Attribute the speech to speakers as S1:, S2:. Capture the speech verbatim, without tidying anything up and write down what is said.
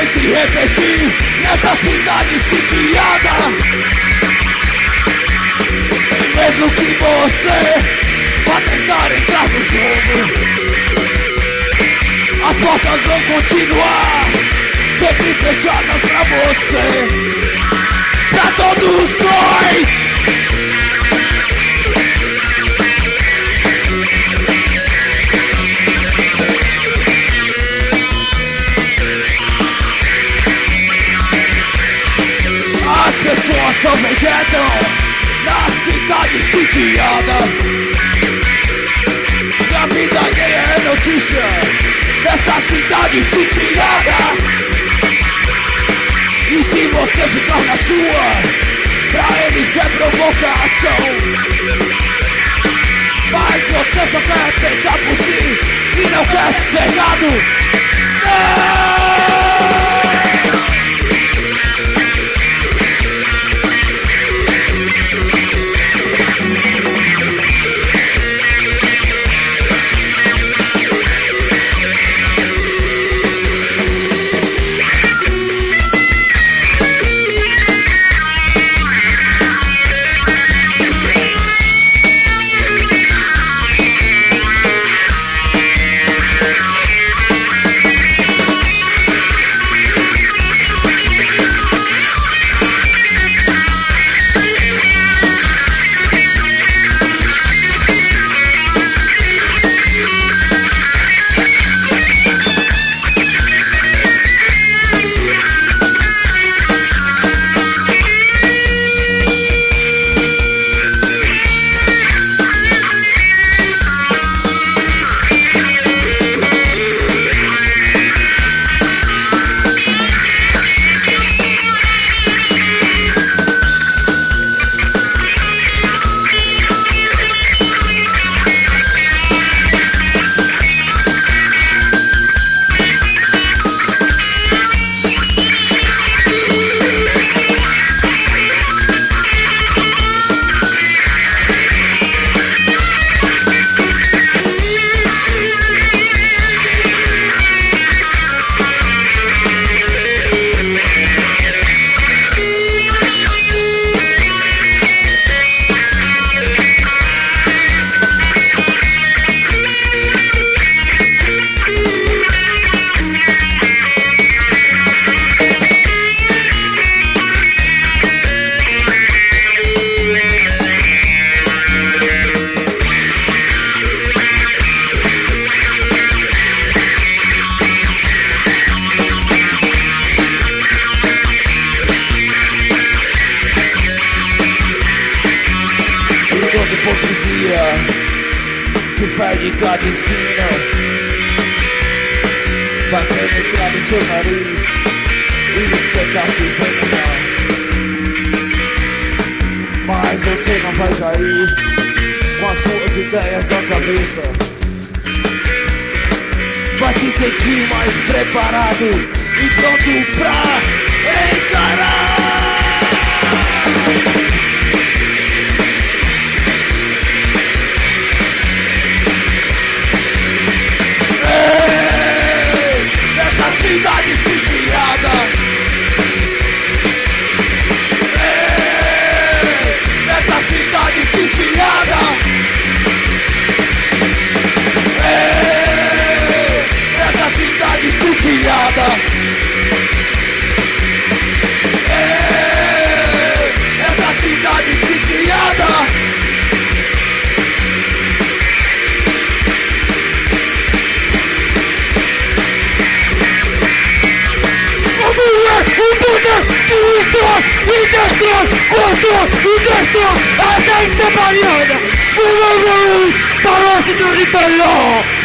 S1: se repetir nessa cidade sitiada. E mesmo que você vá tentar entrar no jogo, as portas vão continuar sempre fechadas pra você, pra todos nós. As pessoas só vegetam na cidade sitiada, e a vida alheia é notícia nessa cidade sitiada. E se você ficar na sua, pra eles é provocação. Mas você só quer pensar por si e não quer ser gado. Não! Que vai de cada esquina, vai penetrar no seu nariz e tentar te envenenar. Mas você não vai cair com as suas ideias na cabeça. Vai se sentir mais preparado e pronto pra encarar. Nessa cidade sitiada, ei, nessa cidade sitiada, ei, nessa cidade sitiada, ei, nessa cidade sitiada. E gestor, cortou, e gestor, até em Semana, o novo balanço do Ribeirão.